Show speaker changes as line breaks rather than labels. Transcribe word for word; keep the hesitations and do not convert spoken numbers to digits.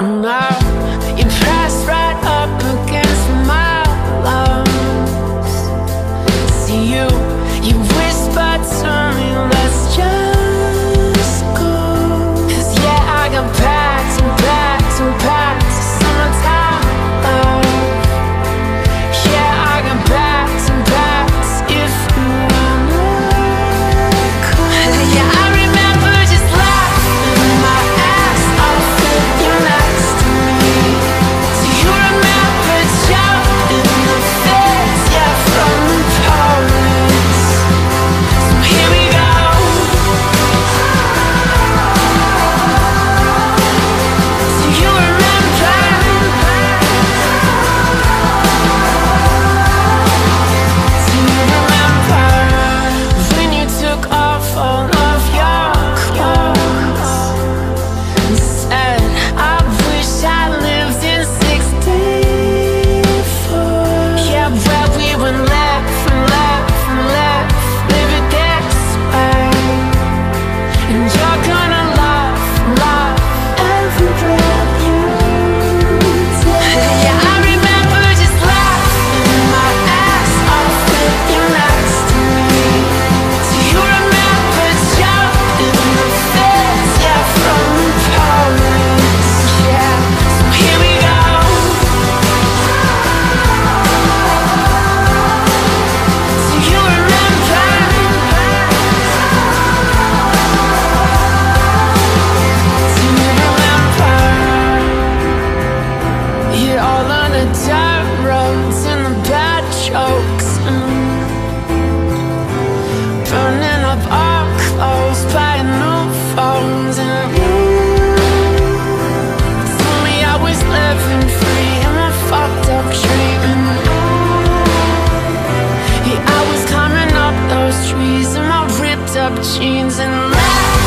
Now you pressed right up against my lungs. See you, you whispered to me, let's just go. 'Cause yeah, I got packs and packs and packs of summertime love. Yeah, I got packs and packs if you wanna come. Yeah, I remember just laughing my ass off with you next to me. Do you remember jumping the fence, yeah, from the Paris? So here we go. Do you remember? Do you remember when you took off all of your clothes and said, I wish I lived in sixty-four? Yeah, where we went left and left and left, live it this way. And you're gonna laugh, laugh every breath you take. Yeah, I remember just laughing my ass off with you next to me. Do you remember jumping the fence, yeah, from Paris? Yeah, so here we go. Do you remember? Do you remember? Yeah, all on the dirt roads and the bad jokes, mm. Burning up our clothes, buying new phones, and you told me I was living free in my fucked up dream. And yeah, I was climbing up those trees in my ripped up jeans and laugh.